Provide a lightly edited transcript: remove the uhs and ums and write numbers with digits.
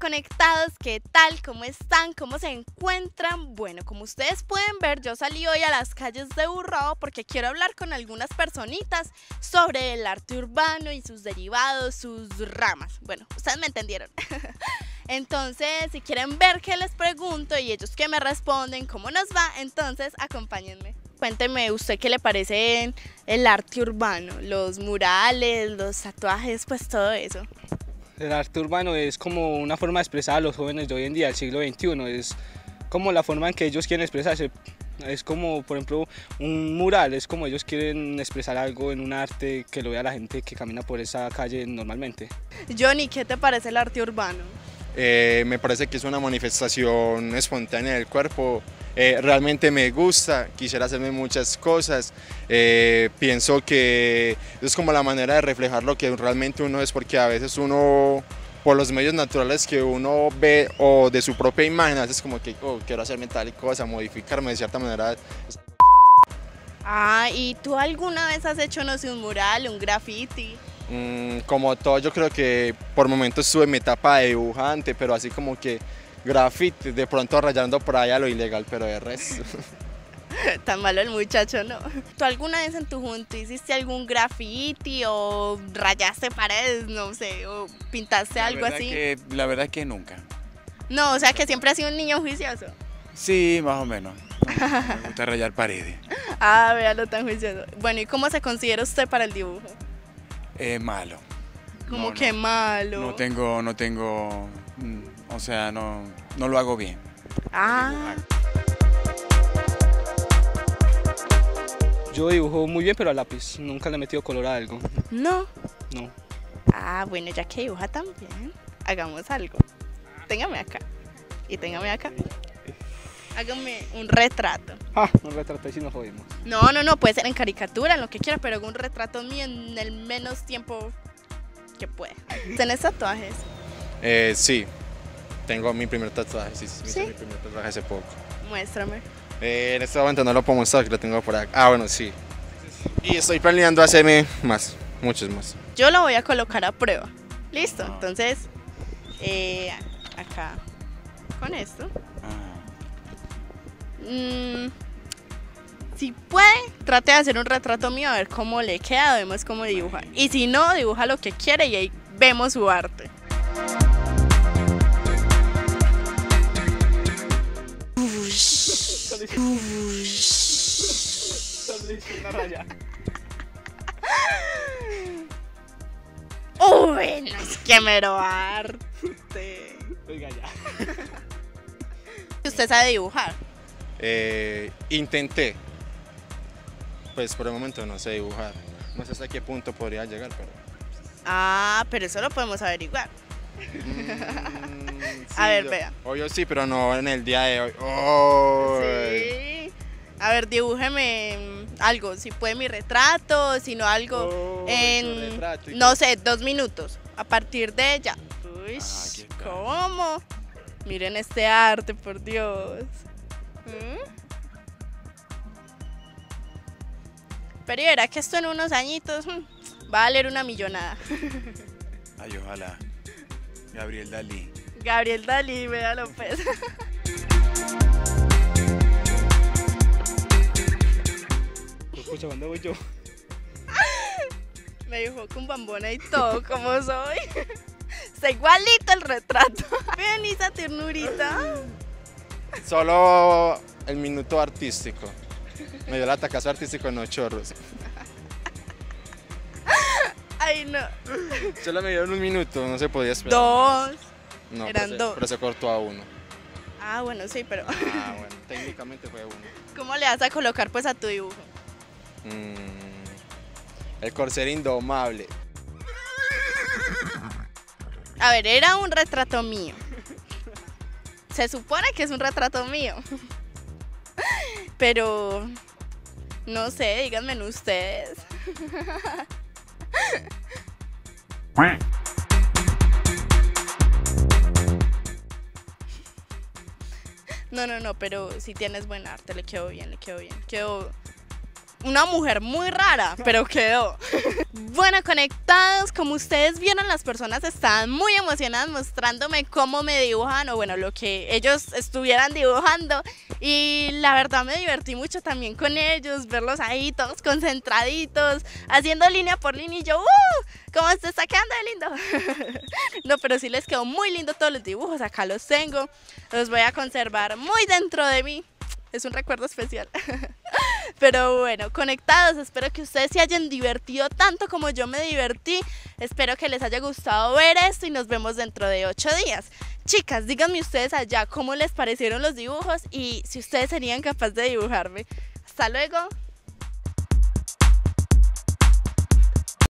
conectados, ¿qué tal? ¿Cómo están? ¿Cómo se encuentran? Bueno, como ustedes pueden ver, yo salí hoy a las calles de Urrao porque quiero hablar con algunas personitas sobre el arte urbano y sus derivados, sus ramas. Bueno, ustedes me entendieron. Entonces, si quieren ver qué les pregunto y ellos que me responden, cómo nos va, entonces acompáñenme. Cuénteme, ¿usted qué le parece el arte urbano? Los murales, los tatuajes, pues todo eso. El arte urbano es como una forma de expresar a los jóvenes de hoy en día, del siglo XXI, es como la forma en que ellos quieren expresarse. Es como, por ejemplo, un mural, es como ellos quieren expresar algo en un arte que lo vea la gente que camina por esa calle normalmente. Johnny, ¿qué te parece el arte urbano? Me parece que es una manifestación espontánea del cuerpo. Realmente me gusta, quisiera hacerme muchas cosas. Pienso que es como la manera de reflejar lo que realmente uno es, porque a veces uno, por los medios naturales que uno ve o de su propia imagen, a veces como que quiero hacerme tal y cosa, modificarme de cierta manera. ¿Y tú alguna vez has hecho, no sé, un mural, un graffiti? Como todo, yo creo que por momentos estuve en mi etapa de dibujante, pero así como que graffiti, de pronto rayando por allá lo ilegal, pero de resto. Tan malo el muchacho, ¿no? ¿Tú alguna vez en tu juventud hiciste algún graffiti o rayaste paredes, no sé, o pintaste algo así? La verdad que nunca. No, o sea que siempre has sido un niño juicioso. Sí, más o menos. Me gusta rayar paredes. Véalo tan juicioso. Bueno, ¿y cómo se considera usted para el dibujo? Malo. ¿Cómo que malo? No tengo, o sea, no lo hago bien. Yo dibujo muy bien, pero a lápiz, nunca le he metido color a algo. No. No. Bueno, ya que dibuja tan bien, hagamos algo. Téngame acá y téngame acá. Hágame un retrato. Un retrato, y si nos jodimos. No, puede ser en caricatura, en lo que quiera, pero haga un retrato mío en el menos tiempo que pueda. ¿Tenés tatuajes? Sí, tengo mi primer tatuaje, sí, hice mi primer tatuaje hace poco. Muéstrame. En este momento no lo puedo mostrar, que lo tengo por acá. Bueno, sí. Y estoy planeando hacerme más, muchos más. Yo lo voy a colocar a prueba. Listo, entonces, acá, con esto. Si puede, trate de hacer un retrato mío a ver cómo le queda, vemos cómo dibuja. Y si no, dibuja lo que quiere y ahí vemos su arte. Uy, no es que mero arte. Oiga ya. ¿Usted sabe dibujar? Intenté, pues por el momento no sé dibujar, no sé hasta qué punto podría llegar, pero... Pero eso lo podemos averiguar. Sí, a ver, vea. Obvio sí, pero no en el día de hoy. Sí. A ver, dibújeme algo, si puede mi retrato, si no algo en, no sé, 2 minutos, a partir de ella. Uy, ¿cómo? Miren este arte, por Dios. Pero y verá que esto en unos añitos va a valer una millonada. Ay, ojalá. Gabriel Dalí, véalo pues. Escucha, ¿cuándo voy yo? Me dijo con bambona y todo, como soy. Está igualito el retrato. Vean esa ternurita. Solo el minuto artístico. Me dio el atacazo artístico en los chorros. Ay, no. Solo me dieron 1 minuto, no se podía esperar. 2. No, Eran 2. pero se cortó a 1. Bueno, sí, pero... Bueno, técnicamente fue 1. ¿Cómo le vas a colocar pues a tu dibujo? El corcel indomable. A ver, era un retrato mío. Se supone que es un retrato mío. Pero... no sé, díganme ustedes. No, pero si tienes buen arte, le quedó bien, Quedó una mujer muy rara, pero quedó. Bueno, conectados, como ustedes vieron, las personas estaban muy emocionadas mostrándome cómo me dibujan o bueno, lo que ellos estuvieran dibujando, y la verdad me divertí mucho también con ellos, verlos ahí todos concentraditos, haciendo línea por línea y yo, ¿cómo se está quedando de lindo? No, pero sí les quedó muy lindo todos los dibujos, acá los tengo, los voy a conservar muy dentro de mí. Es un recuerdo especial. Pero bueno, conectados, espero que ustedes se hayan divertido tanto como yo me divertí. Espero que les haya gustado ver esto y nos vemos dentro de 8 días. Chicas, díganme ustedes allá cómo les parecieron los dibujos y si ustedes serían capaces de dibujarme. Hasta luego.